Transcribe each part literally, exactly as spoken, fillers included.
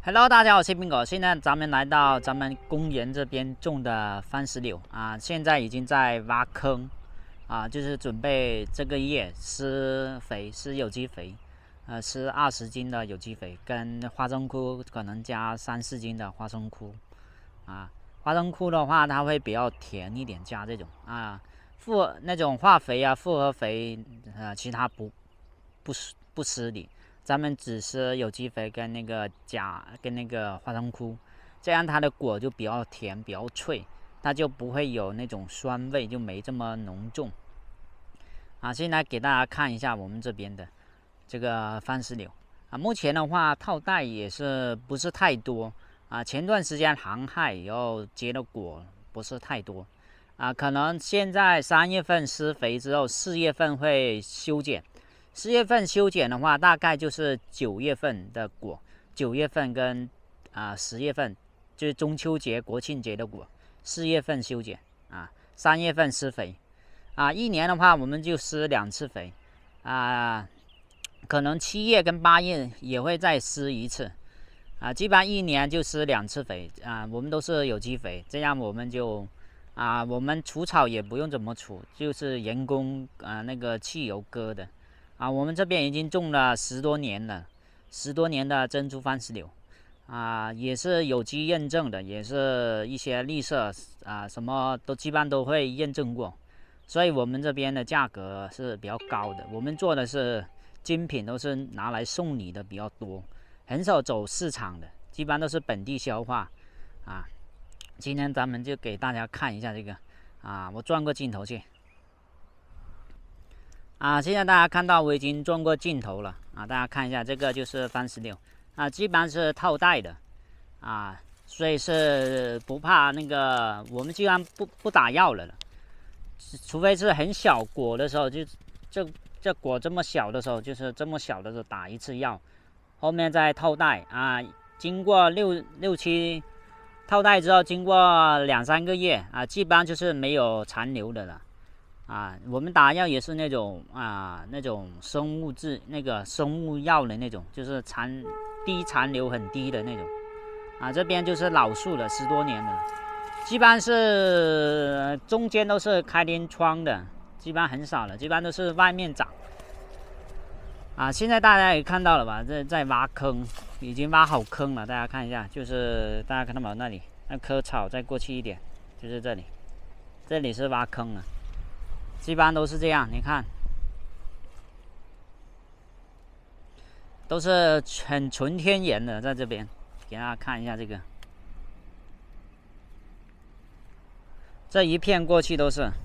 Hello， 大家好，我是冰狗。现在咱们来到咱们公园这边种的番石榴啊，现在已经在挖坑啊，就是准备这个月施肥，施有机肥，呃，施二十斤的有机肥，跟花生枯可能加三四斤的花生枯啊。花生枯的话，它会比较甜一点，加这种啊复那种化肥啊，复合肥，呃，其他不不不施理。咱们只是有机肥跟那个钾跟那个花生枯，这样它的果就比较甜，比较脆，它就不会有那种酸味，就没这么浓重。啊，现在给大家看一下我们这边的这个番石榴啊，目前的话套袋也是不是太多啊，前段时间寒害以后结的果不是太多啊，可能现在三月份施肥之后，四月份会修剪。四月份修剪的话，大概就是九月份的果，九月份跟啊十月份，就是中秋节、国庆节的果，四月份修剪啊，三月份施肥啊，一年的话我们就施两次肥啊，可能七月跟八月也会再施一次啊，基本上一年就施两次肥啊，我们都是有机肥，这样我们就啊，我们除草也不用怎么除，就是人工啊那个汽油割的。啊，我们这边已经种了十多年了，十多年的珍珠番石榴，啊，也是有机认证的，也是一些绿色啊，什么都基本上都会验证过，所以我们这边的价格是比较高的。我们做的是精品，都是拿来送礼的比较多，很少走市场的，基本上都是本地消化啊。今天咱们就给大家看一下这个啊，我转过镜头去。啊，现在大家看到我已经转过镜头了啊，大家看一下，这个就是番石榴啊，基本上是套袋的啊，所以是不怕那个，我们基本上不不打药了了，除非是很小果的时候，就这这果这么小的时候，就是这么小的时候打一次药，后面再套袋啊，经过六六七套袋之后，经过两三个月啊，基本上就是没有残留的了。啊，我们打药也是那种啊，那种生物质那个生物药的那种，就是残低残留很低的那种。啊，这边就是老树了，十多年了，基本上是中间都是开天窗的，基本上很少了，基本上都是外面长。啊，现在大家也看到了吧？这在挖坑，已经挖好坑了，大家看一下，就是大家看到没有？那里那棵草再过去一点，就是这里，这里是挖坑了。基本上都是这样，你看，都是很纯天然的，在这边给大家看一下这个，这一片过去都是，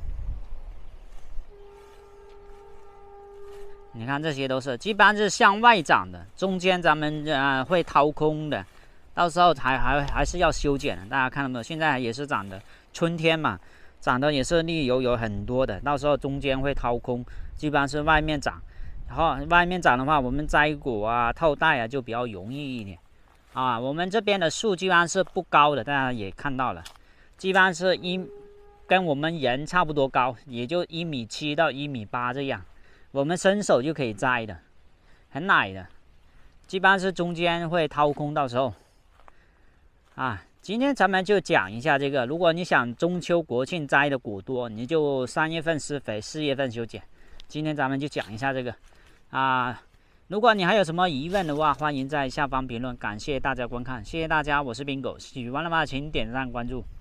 你看这些都是，基本上是向外长的，中间咱们呃会掏空的，到时候还还还是要修剪的，大家看到没有？现在也是长的，春天嘛。长得也是绿油油很多的，到时候中间会掏空，基本上是外面长，然后外面长的话，我们摘果啊、套袋啊就比较容易一点啊。我们这边的树基本上是不高的，大家也看到了，基本上是一跟我们人差不多高，也就一米七到一米八这样，我们伸手就可以摘的，很矮的，基本上是中间会掏空，到时候啊。今天咱们就讲一下这个，如果你想中秋国庆摘的果多，你就三月份施肥，四月份修剪。今天咱们就讲一下这个啊。如果你还有什么疑问的话，欢迎在下方评论。感谢大家观看，谢谢大家，我是冰狗，喜欢的话请点赞关注。